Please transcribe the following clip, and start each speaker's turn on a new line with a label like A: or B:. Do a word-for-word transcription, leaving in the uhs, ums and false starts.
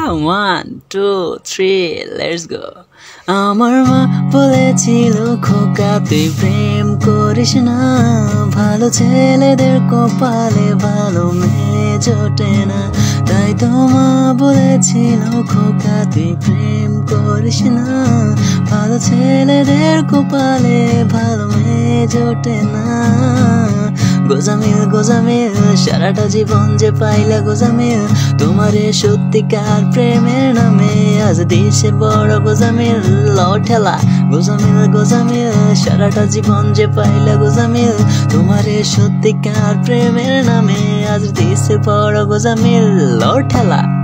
A: One two three let's go. আমার মা বলেছিল খোকা তুই প্রেম করিস না, ভালো ছেলেদের কপালে ভালো মেয়ে জোটে না। তাই তো মা বলেছিল খোকা তুই প্রেম করিস না, ভালো ছেলেদের কপালে ভালো মেয়ে জোটে না। গোজামিল গোজামিল সারাটা জীবন যে পাইলা গোজামিল, তোমারে সত্যিকার প্রেমের নামে আজ দিছে বড় গোজামিল লঠেলা। গোজামিল গোজামিল সারাটা জীবন যে পাইলা গোজামিল, তোমারে সত্যিকার প্রেমের নামে আজ দিছে বড় গোজামিল লঠেলা।